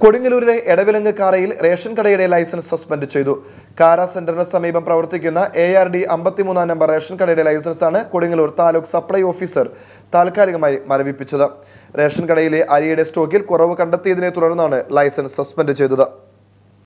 കൊടുങ്ങല്ലൂരിലെ എടവിലങ്ങ് കാരയിൽ റേഷൻ കടയുടെ licence suspend ചെയ്തു. കാര സെന്ററിന് സമീപം പ്രവർത്തിക്കുന്ന ARD 53 നമ്പർ റേഷൻ കടയുടെ ലൈസൻസാണ് കൊടുങ്ങല്ലൂർ താലൂക്ക് സപ്ലൈ ഓഫീസർ താൽക്കാലികമായി മരവിപ്പിച്ചത്. റേഷൻ കടയിലെ അരിയുടെ സ്റ്റോക്കിൽ കുറവ് കണ്ടെത്തിയതിനെ തുടർന്നാണ് ലൈസൻസ് സസ്പെൻഡ് ചെയ്തത്.